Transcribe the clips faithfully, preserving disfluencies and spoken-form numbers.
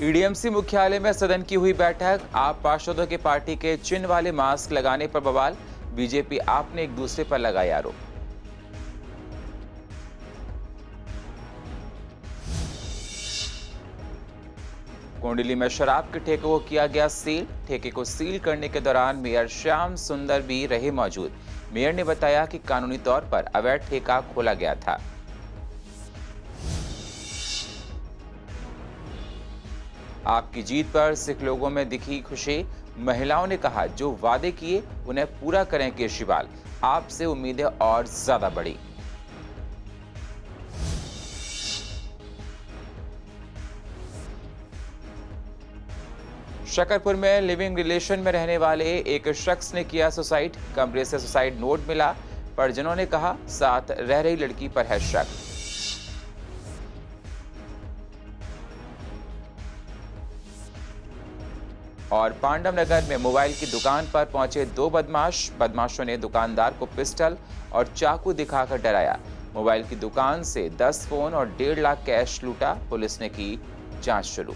टीडीएमसी मुख्यालय में सदन की हुई बैठक। आप पार्षदों के पार्टी के चिन्ह वाले मास्क लगाने पर बवाल। बीजेपी आप ने एक दूसरे पर लगाए आरोप। कोंडली में शराब के ठेके को किया गया सील। ठेके को सील करने के दौरान मेयर श्याम सुंदर भी रहे मौजूद। मेयर ने बताया कि कानूनी तौर पर अवैध ठेका खोला गया था। आपकी जीत पर सिख लोगों में दिखी खुशी। महिलाओं ने कहा जो वादे किए उन्हें पूरा करें केजरीवाल। आपसे उम्मीदें और ज्यादा बढ़ी। शकरपुर में लिविंग रिलेशन में रहने वाले एक शख्स ने किया सुसाइड। कमरे से सुसाइड नोट मिला। परिजनों ने कहा साथ रह रही लड़की पर है शक। और पांडव नगर में मोबाइल की दुकान पर पहुंचे दो बदमाश। बदमाशों ने दुकानदार को पिस्टल और चाकू दिखाकर डराया। मोबाइल की दुकान से दस फोन और डेढ़ लाख कैश लूटा। पुलिस ने की जांच शुरू।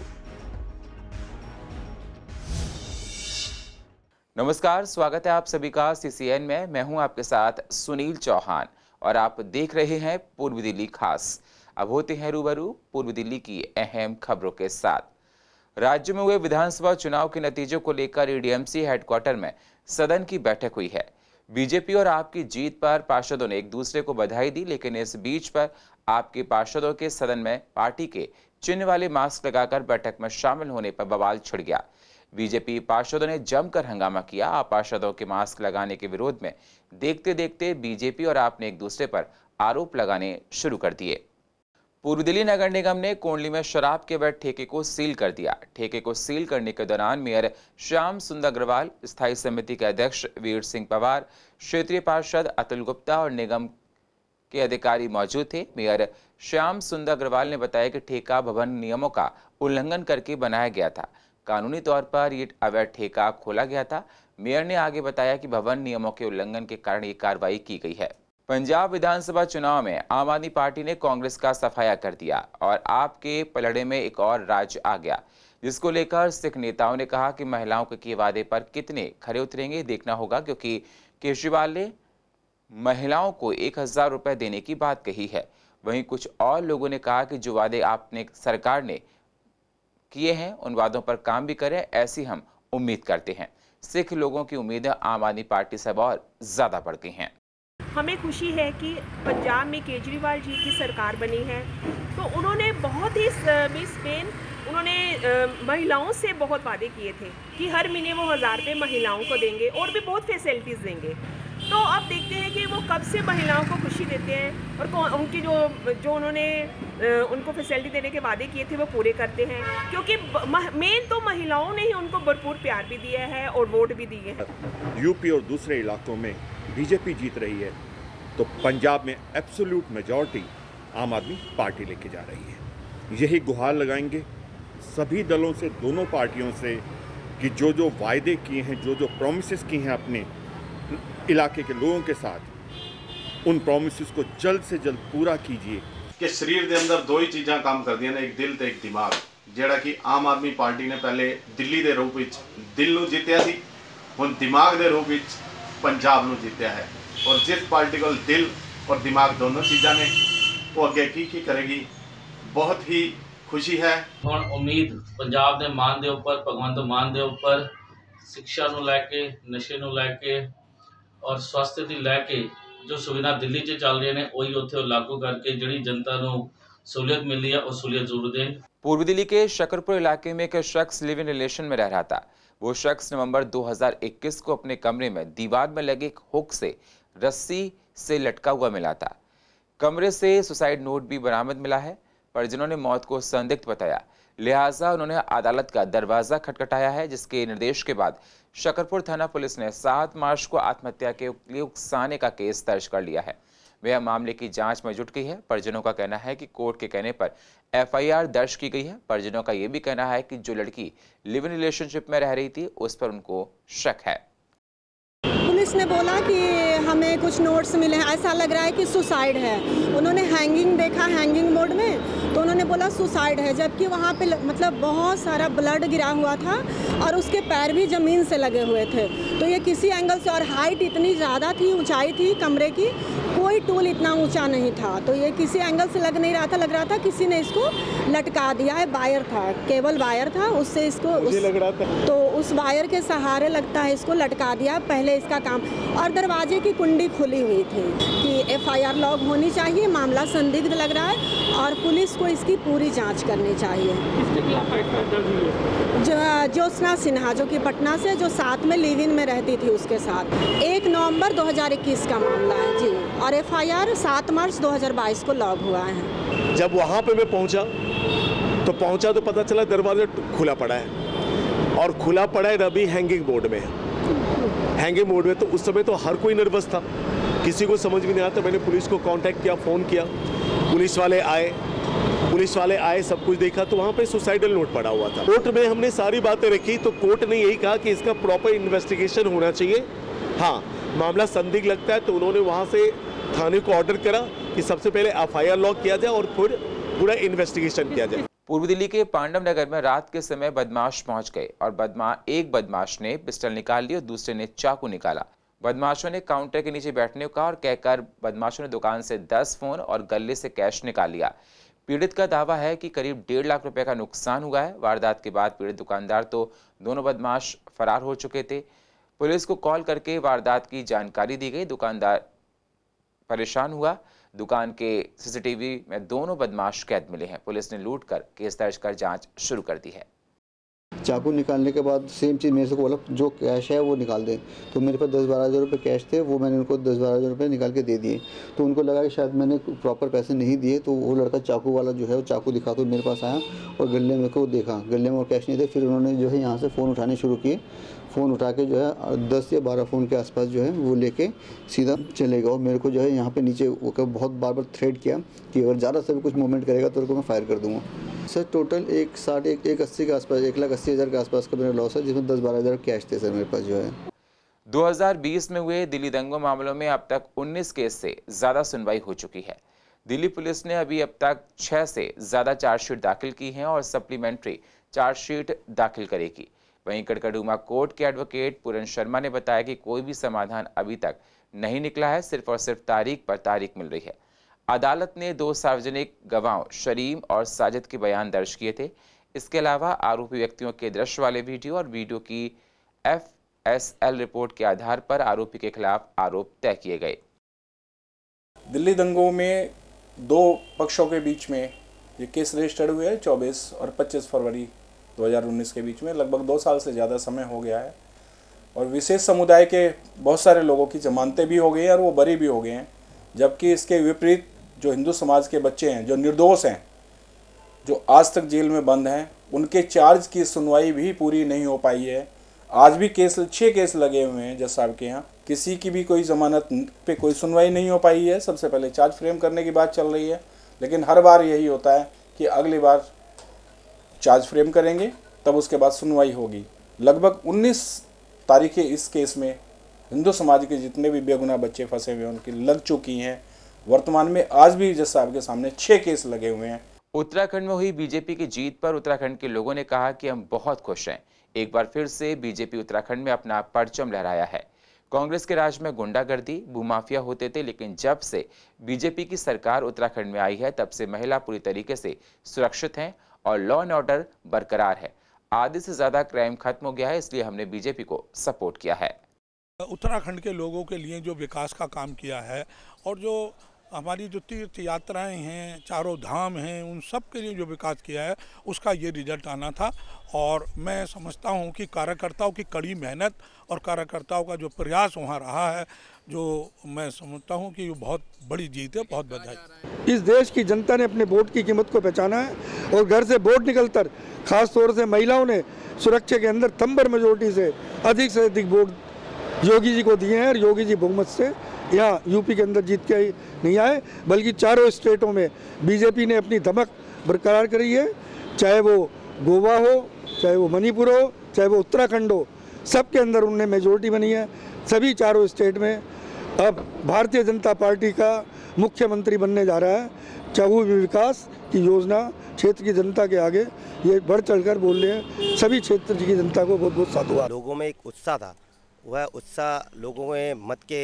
नमस्कार, स्वागत है आप सभी का सीसीएन में। मैं हूं आपके साथ सुनील चौहान और आप देख रहे हैं पूर्व दिल्ली खास। अब होते हैं रूबरू पूर्व दिल्ली की अहम खबरों के साथ। राज्य में हुए विधानसभा चुनाव के नतीजों को लेकर ईडीएमसी हेडक्वार्टर में सदन की बैठक हुई है। बीजेपी और आपकी जीत पर पार्षदों ने एक दूसरे को बधाई दी, लेकिन इस बीच पर आपके पार्षदों के सदन में पार्टी के चिन्ह वाले मास्क लगाकर बैठक में शामिल होने पर बवाल छिड़ गया। बीजेपी पार्षदों ने जमकर हंगामा किया। आप पार्षदों के मास्क लगाने के विरोध में देखते देखते बीजेपी और आपने एक दूसरे पर आरोप लगाने शुरू कर दिए। पूर्व दिल्ली नगर निगम ने कोंडली में शराब के अवैध ठेके को सील कर दिया। ठेके को सील करने के दौरान मेयर श्याम सुंदर अग्रवाल, स्थायी समिति के अध्यक्ष वीर सिंह पवार, क्षेत्रीय पार्षद अतुल गुप्ता और निगम के अधिकारी मौजूद थे। मेयर श्याम सुंदर अग्रवाल ने बताया कि ठेका भवन नियमों का उल्लंघन करके बनाया गया था। कानूनी तौर पर ये अवैध ठेका खोला गया था। मेयर ने आगे बताया कि भवन नियमों के उल्लंघन के कारण ये कार्रवाई की गई है। पंजाब विधानसभा चुनाव में आम आदमी पार्टी ने कांग्रेस का सफाया कर दिया और आपके पलड़े में एक और राज्य आ गया, जिसको लेकर सिख नेताओं ने कहा कि महिलाओं के किए वादे पर कितने खरे उतरेंगे देखना होगा, क्योंकि केजरीवाल ने महिलाओं को एक हजार रुपए देने की बात कही है। वहीं कुछ और लोगों ने कहा कि जो वादे आपने सरकार ने किए हैं उन वादों पर काम भी करें, ऐसी हम उम्मीद करते हैं। सिख लोगों की उम्मीदें आम आदमी पार्टी से और ज्यादा बढ़ गई हैं। हमें खुशी है कि पंजाब में केजरीवाल जी की सरकार बनी है, तो उन्होंने बहुत ही मिस पेन उन्होंने महिलाओं से बहुत वादे किए थे कि हर महीने वो हज़ार रुपये महिलाओं को देंगे और भी बहुत फैसिलिटीज़ देंगे। तो अब देखते हैं कि वो कब से महिलाओं को खुशी देते हैं और उनकी जो जो उन्होंने उनको फैसिलिटी देने के वादे किए थे वो पूरे करते हैं, क्योंकि मेन तो महिलाओं ने ही उनको भरपूर प्यार भी दिया है और वोट भी दिए हैं। यूपी और दूसरे इलाकों में बीजेपी जीत रही है तो पंजाब में एब्सोल्यूट मेजॉरिटी आम आदमी पार्टी लेके जा रही है। यही गुहार लगाएंगे सभी दलों से, दोनों पार्टियों से, कि जो जो वायदे किए हैं, जो जो प्रोमिसेस किए हैं अपने इलाके के लोगों के साथ, उन प्रोमिसेस को जल्द से जल्द पूरा कीजिए। कि शरीर के अंदर दो ही चीज़ां काम करदियां ने, एक दिल ते एक दिमाग, जिहड़ा कि आम आदमी पार्टी ने पहले दिल्ली के रूप में दिल नूं जित्तिया सी, हुण दिमाग के रूप में पंजाब नूं जित्तिया है। और जिस पार्टी को दिल और दिमाग दोनों चीज़ां ने, वो अगे की की करेगी। बहुत ही खुशी है। ਹੁਣ ਉਮੀਦ ਪੰਜਾਬ ਦੇ ਮਾਨ ਦੇ ਉੱਪਰ, ਭਗਵੰਤ ਮਾਨ ਦੇ ਉੱਪਰ ਸਿੱਖਿਆ ਨੂੰ ਲੈ ਕੇ, ਨਸ਼ੇ ਨੂੰ ਲੈ ਕੇ ਔਰ ਸਵਾਸਥ ਦੀ ਲੈ ਕੇ ਜੋ ਸੁਵਿਧਾ ਦਿੱਲੀ 'ਚ ਚੱਲ ਰਹੀਆਂ ਨੇ, ਉਹੀ ਉੱਥੇ ਲਾਗੂ ਕਰਕੇ ਜਿਹੜੀ ਜਨਤਾ ਨੂੰ सहूलियत मिल रही है और सहूलियत जरूर दें। पूर्व दिल्ली के शकरपुर इलाके में एक शख्स लिव इन रिलेशन में रह रहा था। वो शख्स नवंबर दो हज़ार इक्कीस को अपने कमरे में दीवार में लगे एक हुक से रस्सी से लटका हुआ मिला था। कमरे से सुसाइड नोट भी बरामद मिला है। परिजनों ने मौत को संदिग्ध बताया, लिहाजा उन्होंने अदालत का दरवाजा खटखटाया है, जिसके निर्देश के बाद शकरपुर थाना पुलिस ने सात मार्च को आत्महत्या के लिए उकसाने का केस दर्ज कर लिया है। वह मामले की जांच में जुट गई है। परिजनों का कहना है कि कोर्ट के कहने पर एफआईआर दर्ज की गई है। परिजनों का यह भी कहना है कि जो लड़की लिव इन रिलेशनशिप में रह रही थी उस पर उनको शक है। पुलिस ने बोला कि हमें कुछ नोट्स मिले हैं, ऐसा लग रहा है कि सुसाइड है। उन्होंने हैंगिंग देखा, हैंगिंग मोड में, तो उन्होंने बोला सुसाइड है, जबकि वहाँ पे मतलब बहुत सारा ब्लड गिरा हुआ था और उसके पैर भी ज़मीन से लगे हुए थे। तो ये किसी एंगल से, और हाइट इतनी ज़्यादा थी, ऊंचाई थी कमरे की, कोई टूल इतना ऊंचा नहीं था। तो ये किसी एंगल से लग नहीं रहा था, लग रहा था किसी ने इसको लटका दिया है। वायर था, केबल वायर था, उससे इसको उस, लग रहा था। तो उस वायर के सहारे लगता है इसको लटका दिया पहले इसका काम। और दरवाजे की कुंडी खुली हुई थी कि एफ आई आर लॉग होनी चाहिए, मामला संदिग्ध लग रहा है और पुलिस को इसकी पूरी जांच करनी चाहिए। ज्योत्सना सिन्हा जो कि पटना से, जो साथ में लिव इन में रहती थी उसके साथ, एक नवंबर दो हज़ार इक्कीस का मामला है जी, और एफ आई आर सात मार्च दो हज़ार बाईस को लॉग हुआ है। जब वहाँ पे मैं पहुँचा तो पहुँचा तो पता चला दरवाजा खुला पड़ा है, और खुला पड़ा है अभी हैंगिंग मोड में है। हैंगिंग मोड में तो उस समय तो हर कोई नर्वस था, किसी को समझ भी नहीं आता। मैंने पुलिस को कांटेक्ट किया, फ़ोन किया, पुलिस वाले आए पुलिस वाले आए सब कुछ देखा तो वहाँ पे सुसाइडल नोट पड़ा हुआ था। कोर्ट में हमने सारी बातें रखी तो कोर्ट ने यही कहा कि इसका प्रॉपर इन्वेस्टिगेशन होना चाहिए। हाँ, मामला संदिग्ध लगता है तो उन्होंने वहाँ से थाने को ऑर्डर करा कि सबसे पहले एफ आई आर लॉग किया जाए और फिर पूरा इन्वेस्टिगेशन किया जाए। पूर्व दिल्ली के पांडव नगर में रात के समय बदमाश पहुंच गए और बदमा एक बदमाश ने पिस्टल निकाल ली और दूसरे ने चाकू निकाला। बदमाशों ने काउंटर के नीचे बैठने को कहा और कहकर बदमाशों ने दुकान से दस फोन और गले से कैश निकाल लिया। पीड़ित का दावा है कि करीब डेढ़ लाख रुपए का नुकसान हुआ है। वारदात के बाद पीड़ित दुकानदार तो दोनों बदमाश फरार हो चुके थे। पुलिस को कॉल करके वारदात की जानकारी दी गई। दुकानदार परेशान हुआ। दुकान के सी सी टी वी में दोनों बदमाश कैद मिले हैं। पुलिस ने लूट कर केस दर्ज कर जांच शुरू कर दी है। चाकू निकालने के बाद सेम चीज़ मेरे से बोला जो कैश है वो निकाल दें, तो मेरे पास दस बारह हज़ार रुपये कैश थे, वो मैंने उनको दस बारह हज़ार रुपये निकाल के दे दिए। तो उनको लगा कि शायद मैंने प्रॉपर पैसे नहीं दिए, तो वो लड़का चाकू वाला जो है वो चाकू दिखा तो मेरे पास आया और गले में को देखा, गले में और कैश नहीं थे। फिर उन्होंने जो है यहाँ से फ़ोन उठाने शुरू किए। फ़ोन उठा के जो है दस या बारह फ़ोन के आसपास जो है वो लेके सीधा चले गए और मेरे को जो है यहाँ पे नीचे वो बहुत बार बार थ्रेट किया कि अगर ज़्यादा से भी कुछ मूवमेंट करेगा तो उनको मैं फायर कर दूँगा। सर टोटल एक साठ एक एक अस्सी के आसपास, एक लाख अस्सी हज़ार के आसपास का मेरा लॉस है, जिसमें दस बारह हज़ार कैश थे सर मेरे पास जो है। दो हज़ार बीस में हुए दिल्ली दंगों मामलों में अब तक उन्नीस केस से ज़्यादा सुनवाई हो चुकी है। दिल्ली पुलिस ने अभी अब तक छः से ज़्यादा चार्जशीट दाखिल की हैं और सप्लीमेंट्री चार्जशीट दाखिल करेगी। वहीं कड़कड़डूमा कोर्ट के एडवोकेट पूरन शर्मा ने बताया कि कोई भी समाधान अभी तक नहीं निकला है, सिर्फ और सिर्फ तारीख पर तारीख मिल रही है। अदालत ने दो सार्वजनिक गवाहों शरीम और साजिद के बयान दर्ज किए थे। इसके अलावा आरोपी व्यक्तियों के दृश्य वाले वीडियो और वीडियो की एफ एस एल रिपोर्ट के आधार पर आरोपी के खिलाफ आरोप तय किए गए। दिल्ली दंगों में दो पक्षों के बीच में ये केस रजिस्टर्ड हुए हैं चौबीस और पच्चीस फरवरी दो हज़ार उन्नीस के बीच में। लगभग दो साल से ज़्यादा समय हो गया है और विशेष समुदाय के बहुत सारे लोगों की जमानतें भी हो गई हैं और वो बरी भी हो गए हैं, जबकि इसके विपरीत जो हिंदू समाज के बच्चे हैं जो निर्दोष हैं, जो आज तक जेल में बंद हैं, उनके चार्ज की सुनवाई भी पूरी नहीं हो पाई है। आज भी केस छः केस लगे हुए हैं जज साहब के यहाँ, किसी की भी कोई ज़मानत पे कोई सुनवाई नहीं हो पाई है। सबसे पहले चार्ज फ्रेम करने की बात चल रही है, लेकिन हर बार यही होता है कि अगली बार चार्ज फ्रेम करेंगे तब उसके बाद सुनवाई होगी। लगभग उन्नीस तारीखें इस केस में हिंदू समाज के जितने भी बेगुनाह बच्चे फंसे हुए हैं उनकी लग चुकी हैं। वर्तमान में आज भी जज साहब के सामने छः केस लगे हुए हैं। उत्तराखंड में हुई बीजेपी की जीत पर उत्तराखंड के लोगों ने कहा कि हम बहुत खुश हैं। एक बार फिर से बीजेपी उत्तराखंड में अपना परचम लहराया है। कांग्रेस के राज में गुंडागर्दी, भूमाफिया होते थे, लेकिन जब से बीजेपी की सरकार उत्तराखंड में आई है तब से महिला पूरी तरीके से सुरक्षित हैं और लॉ एंड ऑर्डर बरकरार है। आधे से ज्यादा क्राइम खत्म हो गया है, इसलिए हमने बीजेपी को सपोर्ट किया है। उत्तराखंड के लोगों के लिए जो विकास का काम किया है और जो हमारी जो तीर्थ यात्राएं हैं, चारों धाम हैं, उन सब के लिए जो विकास किया है उसका ये रिजल्ट आना था। और मैं समझता हूँ कि कार्यकर्ताओं की कड़ी मेहनत और कार्यकर्ताओं का जो प्रयास वहाँ रहा है, जो मैं समझता हूँ कि वो बहुत बड़ी जीत है। बहुत बधाई। इस देश की जनता ने अपने वोट की कीमत को पहचाना है और घर से वोट निकलकर खास तौर से महिलाओं ने सुरक्षा के अंदर थंबर मेजोरिटी से अधिक से अधिक वोट योगी जी को दिए हैं और योगी जी बहुमत से यहाँ यूपी के अंदर जीत के नहीं आए, बल्कि चारों स्टेटों में बीजेपी ने अपनी धमक बरकरार करी है। चाहे वो गोवा हो, चाहे वो मणिपुर हो, चाहे वो उत्तराखंड हो, सबके अंदर उनने मेजोरिटी बनी है। सभी चारों स्टेट में अब भारतीय जनता पार्टी का मुख्यमंत्री बनने जा रहा है। चाहू विकास की योजना क्षेत्र की जनता के आगे ये बढ़ चढ़कर बोल रहे हैं। सभी क्षेत्र की जनता को बहुत बहुत साधुवाद। लोगों में एक उत्साह था, वह उत्साह लोगों में मत के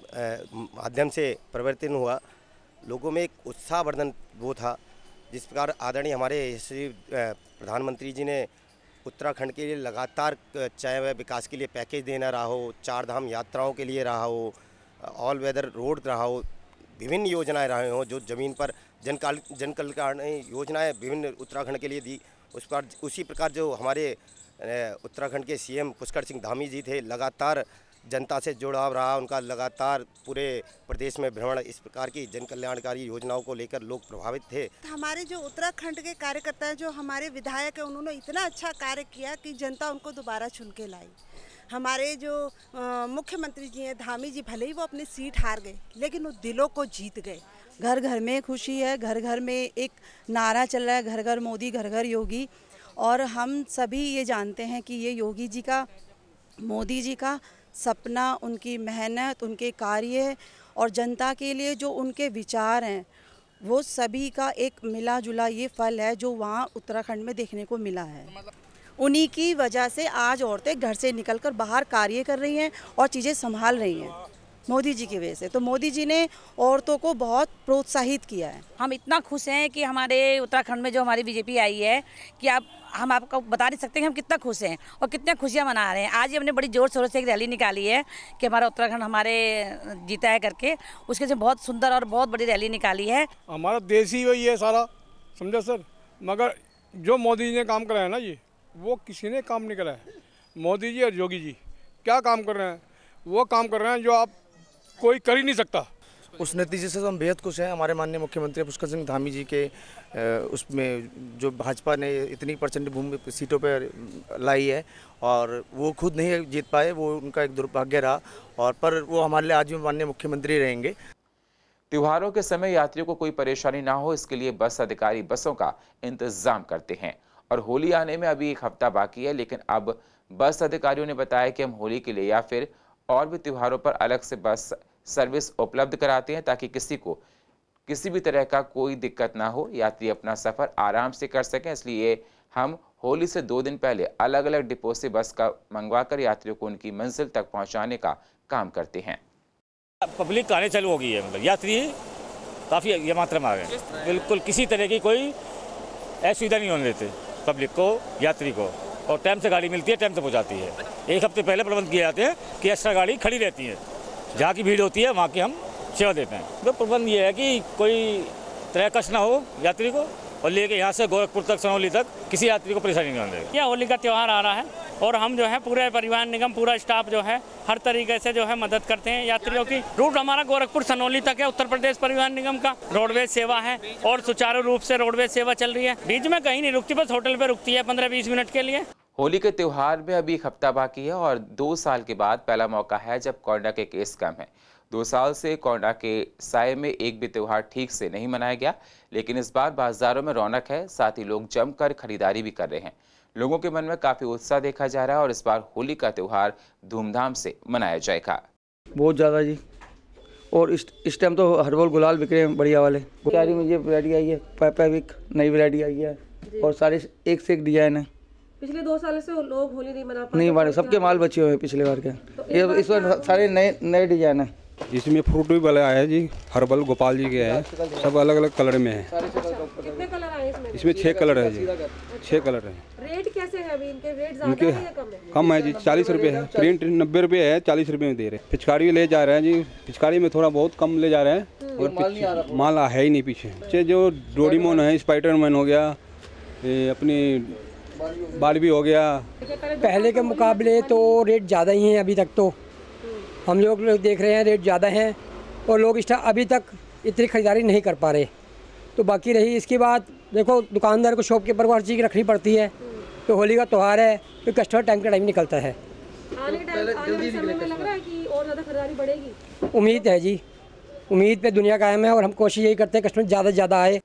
माध्यम से परिवर्तन हुआ। लोगों में एक उत्साहवर्धन वो था, जिस प्रकार आदरणीय हमारे श्री प्रधानमंत्री जी ने उत्तराखंड के लिए लगातार चाहे वह विकास के लिए पैकेज देना रहा हो, चार धाम यात्राओं के लिए रहा हो, ऑल वेदर रोड रहा हो, विभिन्न योजनाएं रहे हों, जो ज़मीन पर जन जन कल्याण योजनाएं विभिन्न उत्तराखंड के लिए दी, उस पर उसी प्रकार जो हमारे उत्तराखंड के सीएम पुष्कर सिंह धामी जी थे, लगातार जनता से जुड़ाव रहा उनका, लगातार पूरे प्रदेश में भ्रमण, इस प्रकार की जन कल्याणकारी योजनाओं को लेकर लोग प्रभावित थे। हमारे जो उत्तराखंड के कार्यकर्ता हैं, जो हमारे विधायक हैं, उन्होंने इतना अच्छा कार्य किया कि जनता उनको दोबारा चुन के लाई। हमारे जो मुख्यमंत्री जी हैं धामी जी, भले ही वो अपनी सीट हार गए, लेकिन वो दिलों को जीत गए। घर घर में खुशी है, घर घर में एक नारा चल रहा है, घर घर मोदी घर घर योगी। और हम सभी ये जानते हैं कि ये योगी जी का, मोदी जी का सपना, उनकी मेहनत, उनके कार्य और जनता के लिए जो उनके विचार हैं, वो सभी का एक मिला जुला ये फल है जो वहाँ उत्तराखंड में देखने को मिला है। उन्हीं की वजह से आज औरतें घर से निकलकर बाहर कार्य कर रही हैं और चीज़ें संभाल रही हैं, मोदी जी की वजह से। तो मोदी जी ने औरतों को बहुत प्रोत्साहित किया है। हम इतना खुश हैं कि हमारे उत्तराखंड में जो हमारी बीजेपी आई है कि आप हम आपको बता नहीं सकते कि हम कितना खुश हैं और कितने खुशियां मना रहे हैं। आज ही हमने बड़ी ज़ोर शोर से एक रैली निकाली है कि हमारा उत्तराखंड हमारे जीता है करके, उसके से बहुत सुंदर और बहुत बड़ी रैली निकाली है। हमारा देश ही वही है सारा, समझा सर। मगर जो मोदी जी ने काम कराया ना, ये वो किसी ने काम नहीं कराया। मोदी जी और योगी जी क्या काम कर रहे हैं, वो काम कर रहे हैं जो आप कोई कर ही नहीं सकता। उस नतीजे से तो हम बेहद खुश हैं। हमारे माननीय मुख्यमंत्री पुष्कर सिंह धामी जी के उसमें जो भाजपा ने इतनी परसेंट भूमि सीटों पर लाई है और वो खुद नहीं जीत पाए, वो उनका एक दुर्भाग्य रहा, और पर वो हमारे लिए आज भी माननीय मुख्यमंत्री रहेंगे। त्योहारों के समय यात्रियों को कोई परेशानी ना हो, इसके लिए बस अधिकारी बसों का इंतजाम करते हैं। और होली आने में अभी एक हफ्ता बाकी है, लेकिन अब बस अधिकारियों ने बताया कि हम होली के लिए या फिर और भी त्योहारों पर अलग से बस सर्विस उपलब्ध कराते हैं ताकि किसी को किसी भी तरह का कोई दिक्कत ना हो, यात्री अपना सफ़र आराम से कर सकें। इसलिए हम होली से दो दिन पहले अलग अलग डिपो से बस का मंगवाकर यात्रियों को उनकी मंजिल तक पहुंचाने का काम करते हैं। पब्लिक आने चालू हो गई है, मतलब यात्री काफ़ी ये मात्रा में आ गए। बिल्कुल किसी तरह की कोई असुविधा नहीं होने देते पब्लिक को, यात्री को, और टाइम से गाड़ी मिलती है, टाइम से पहुंचाती है। एक हफ्ते पहले प्रबंध किए जाते हैं कि एक्स्ट्रा गाड़ी खड़ी रहती है, जहाँ की भीड़ होती है वहाँ की हम सेवा देते हैं। तो प्रबंध ये है कि कोई तरह कष्ट ना हो यात्री को, और लेके यहाँ से गोरखपुर तक, सनौली तक किसी यात्री को परेशानी नहीं होने देगी। यह होली का त्यौहार आ रहा है और हम जो है पूरे परिवहन निगम, पूरा स्टाफ जो है हर तरीके से जो है मदद करते हैं यात्रियों की। रूट हमारा गोरखपुर सनौली तक है, उत्तर प्रदेश परिवहन निगम का रोडवेज सेवा है और सुचारू रूप से रोडवेज सेवा चल रही है। बीच में कहीं नहीं रुकती, बस होटल पे रुकती है पंद्रह बीस मिनट के लिए। होली के त्यौहार में अभी एक हफ्ता बाकी है और दो साल के बाद पहला मौका है जब कोरोना के केस कम है। दो साल से कोरोना के साए में एक भी त्यौहार ठीक से नहीं मनाया गया, लेकिन इस बार बाजारों में रौनक है, साथ ही लोग जमकर खरीदारी भी कर रहे हैं। लोगों के मन में काफी उत्साह देखा जा रहा है और इस बार होली का त्यौहार धूमधाम से मनाया जाएगा। बहुत ज़्यादा जी, और इस इस टाइम तो हर्बल गुलाल बिक रहे हैं बढ़िया वाले। तैयारी में ये वैरायटी आई है, पैपैविक नई वैरायटी आई है और सारे एक से एक डिजाइन है। पिछले दो साल से लोग होली नहीं मना पाते, नहीं मारे, सबके माल बचे हुए हैं पिछले बार के। तो ये इस बार सारे नए नए डिजाइन है। इसमें फ्रूट भी वाला आया जी, हर्बल गोपाल जी के है, सब अलग अलग कलर में है। कितने कलर आए इसमें? इसमें छह कलर है जी, छह कलर है। रेट कैसे है अभी इनके? रेट ज्यादा है या कम है? कम है जी, चालीस रुपए है। प्रिंट नब्बे रुपए है, चालीस रुपए में दे रहे हैं। पिचकारी ले जा रहे हैं जी, पिचकारी में थोड़ा बहुत कम ले जा रहे हैं और माल है ही नहीं पीछे। जो डोरीमोन है, स्पाइडरमैन हो गया, अपनी बारबी हो गया। पहले के मुकाबले तो रेट ज़्यादा ही हैं, अभी तक तो हम लोग देख रहे हैं रेट ज़्यादा हैं और लोग इस अभी तक इतनी खरीदारी नहीं कर पा रहे। तो बाकी रही इसकी बात, देखो दुकानदार को, शॉपकीपर को हर चीज़ रखनी पड़ती है। तो होली का त्यौहार है तो कस्टमर टाइम का टाइम निकलता है। आने के टाइम आने समय में लग रहा है कि और ज़्यादा खरीदारी बढ़ेगी। उम्मीद है जी, उम्मीद पे दुनिया कायम है और हम कोशिश यही करते हैं कस्टमर ज़्यादा से ज़्यादा आए।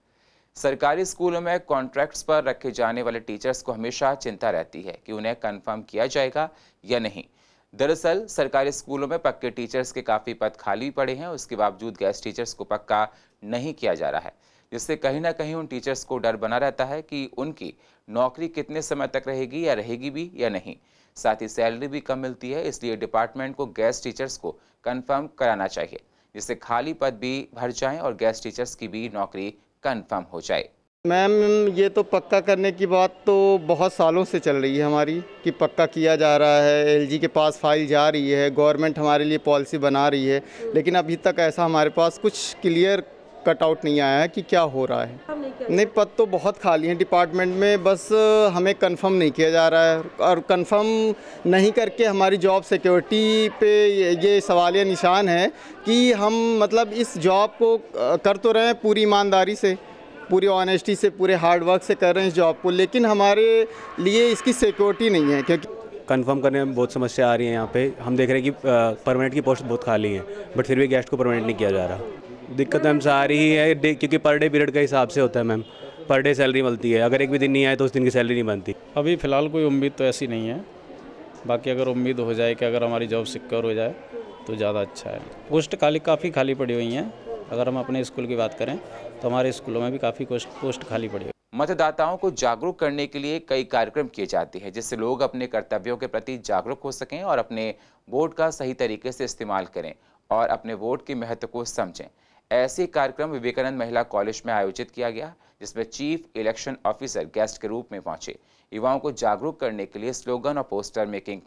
सरकारी स्कूलों में कॉन्ट्रैक्ट्स पर रखे जाने वाले टीचर्स को हमेशा चिंता रहती है कि उन्हें कंफर्म किया जाएगा या नहीं। दरअसल सरकारी स्कूलों में पक्के टीचर्स के काफ़ी पद खाली पड़े हैं, उसके बावजूद गेस्ट टीचर्स को पक्का नहीं किया जा रहा है, जिससे कहीं ना कहीं उन टीचर्स को डर बना रहता है कि उनकी नौकरी कितने समय तक रहेगी या रहेगी भी या नहीं। साथ ही सैलरी भी कम मिलती है, इसलिए डिपार्टमेंट को गेस्ट टीचर्स को कंफर्म कराना चाहिए, जिससे खाली पद भी भर जाएं और गेस्ट टीचर्स की भी नौकरी कंफर्म हो जाए। मैम, ये तो पक्का करने की बात तो बहुत सालों से चल रही है हमारी कि पक्का किया जा रहा है, एलजी के पास फाइल जा रही है, गवर्नमेंट हमारे लिए पॉलिसी बना रही है, लेकिन अभी तक ऐसा हमारे पास कुछ क्लियर कट आउट नहीं आया है कि क्या हो रहा है। नहीं, पद तो बहुत खाली हैं डिपार्टमेंट में, बस हमें कंफर्म नहीं किया जा रहा है और कंफर्म नहीं करके हमारी जॉब सिक्योरिटी पे ये सवालिया निशान है कि हम मतलब इस जॉब को कर तो रहे हैं पूरी ईमानदारी से, पूरी ऑनेस्टी से, पूरे हार्ड वर्क से कर रहे हैं इस जॉब को, लेकिन हमारे लिए इसकी सिक्योरिटी नहीं है। क्योंकि कंफर्म करने में बहुत समस्या आ रही है। यहाँ पे हम देख रहे हैं कि परमानेंट की पोस्ट बहुत खाली हैं, बट फिर भी गेस्ट को परमानेंट नहीं किया जा रहा। दिक्कत मैम आ रही है डे, क्योंकि पर डे पीरियड का हिसाब से होता है मैम, पर डे सैलरी मिलती है, अगर एक भी दिन नहीं आए तो उस दिन की सैलरी नहीं बनती। अभी फ़िलहाल कोई उम्मीद तो ऐसी नहीं है, बाकी अगर उम्मीद हो जाए कि अगर हमारी जॉब सिक्योर हो जाए तो ज़्यादा अच्छा है। पोस्ट खाली काफ़ी खाली पड़ी हुई हैं, अगर हम अपने स्कूल की बात करें तो हमारे स्कूलों में भी काफ़ी पोस्ट खाली पड़ी है। मतदाताओं को जागरूक करने के लिए कई कार्यक्रम किए जाते हैं, जिससे लोग अपने कर्तव्यों के प्रति जागरूक हो सकें और अपने वोट का सही तरीके से इस्तेमाल करें और अपने वोट के महत्व को समझें। ऐसे कार्यक्रम विवेकानंद महिला कॉलेज में आयोजित किया गया, जिसमें चीफ इलेक्शन ऑफिसर गेस्ट के रूप में पहुंचे। युवाओं को जागरूक करने के लिए स्लोगन और पोस्टर मेकिंग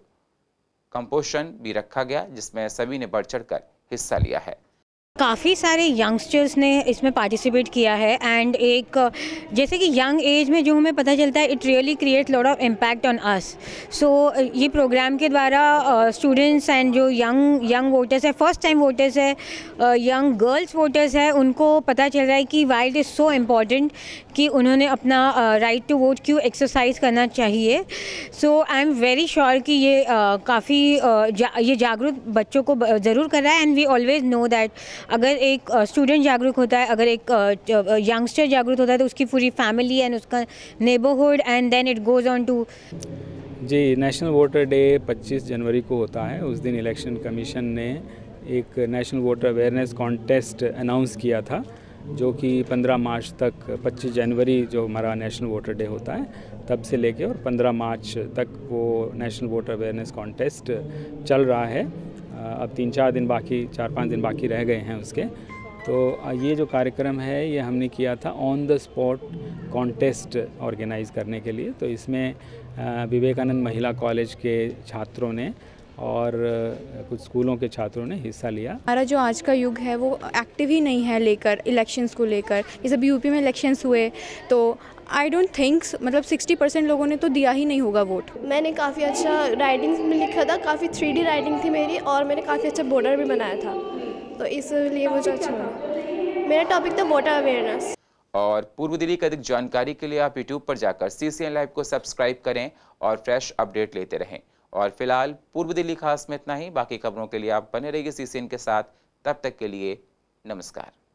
कंपोजिशन भी रखा गया, जिसमें सभी ने बढ़ चढ़कर हिस्सा लिया है। काफ़ी सारे यंगस्टर्स ने इसमें पार्टिसिपेट किया है एंड एक जैसे कि यंग एज में जो हमें पता चलता है, it really create lot of impact on us. So ये प्रोग्राम के द्वारा स्टूडेंट्स एंड जो यंग यंग वोटर्स है, फर्स्ट टाइम वोटर्स है, यंग गर्ल्स वोटर्स है, उनको पता चल रहा है कि why it is so important कि उन्होंने अपना राइट टू वोट क्यों एक्सरसाइज करना चाहिए। So I am very sure कि ये uh, काफ़ी uh, जा, ये जागरूक बच्चों को ज़रूर कर रहा है। And we always know that अगर एक स्टूडेंट जागरूक होता है, अगर एक यंगस्टर जागरूक होता है, तो उसकी पूरी फैमिली एंड उसका neighbourhood and then it goes on to. जी, नेशनल वोटर डे पच्चीस जनवरी को होता है। उस दिन इलेक्शन कमीशन ने एक national voter awareness contest announce किया था, जो कि पंद्रह मार्च तक, पच्चीस जनवरी जो हमारा नेशनल वोटर डे होता है तब से लेके और पंद्रह मार्च तक वो नेशनल वोटर अवेयरनेस कॉन्टेस्ट चल रहा है। अब तीन चार दिन बाकी चार पाँच दिन बाकी रह गए हैं उसके। तो ये जो कार्यक्रम है ये हमने किया था on the spot contest organise करने के लिए। तो इसमें विवेकानंद महिला कॉलेज के छात्रों ने और कुछ स्कूलों के छात्रों ने हिस्सा लिया। हमारा जो आज का युग है वो एक्टिव ही नहीं है लेकर इलेक्शंस को लेकर। ये सब यूपी में इलेक्शंस हुए तो आई डोंट थिंक मतलब साठ परसेंट लोगों ने तो दिया ही नहीं होगा वोट। मैंने काफ़ी अच्छा राइटिंग में लिखा था, काफ़ी थ्री डी राइटिंग थी मेरी, और मैंने काफ़ी अच्छा बॉर्डर भी बनाया था, तो इसलिए मुझे अच्छा लगा। मेरा टॉपिक था वोटर अवेयरनेस। और पूर्व दिल्ली की अधिक जानकारी के लिए आप यूट्यूब पर जाकर सीसीएन लाइव को सब्सक्राइब करें और फ्रेश अपडेट लेते रहें। और फिलहाल पूर्व दिल्ली खास में इतना ही। बाकी खबरों के लिए आप बने रहिए सीसीएन के साथ। तब तक के लिए नमस्कार।